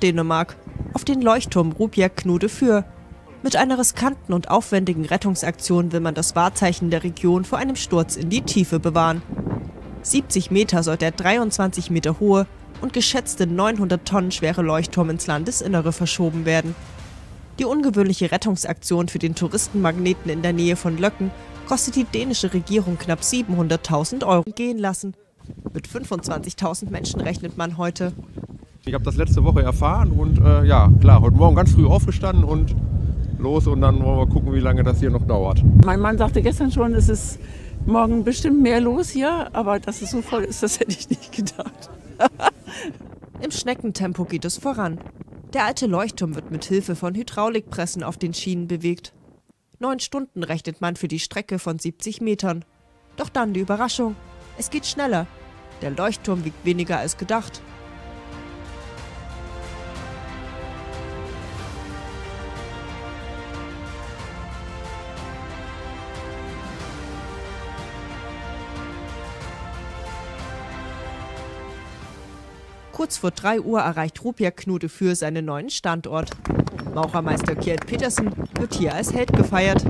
Norddänemark, auf den Leuchtturm Rupia Knude Fyr. Mit einer riskanten und aufwendigen Rettungsaktion will man das Wahrzeichen der Region vor einem Sturz in die Tiefe bewahren. 70 Meter soll der 23 Meter hohe und geschätzte 900 Tonnen schwere Leuchtturm ins Landesinnere verschoben werden. Die ungewöhnliche Rettungsaktion für den Touristenmagneten in der Nähe von Løkken kostet die dänische Regierung knapp 700.000 Euro gehen lassen. Mit 25.000 Menschen rechnet man heute. Ich habe das letzte Woche erfahren und ja, klar, heute Morgen ganz früh aufgestanden und los und dann wollen wir gucken, wie lange das hier noch dauert. Mein Mann sagte gestern schon, es ist morgen bestimmt mehr los hier, aber dass es so voll ist, das hätte ich nicht gedacht. Im Schneckentempo geht es voran. Der alte Leuchtturm wird mit Hilfe von Hydraulikpressen auf den Schienen bewegt. 9 Stunden rechnet man für die Strecke von 70 Metern. Doch dann die Überraschung. Es geht schneller. Der Leuchtturm wiegt weniger als gedacht. Kurz vor 3 Uhr erreicht Rupia Knude Fyr seinen neuen Standort. Maurermeister Kjeld Petersen wird hier als Held gefeiert.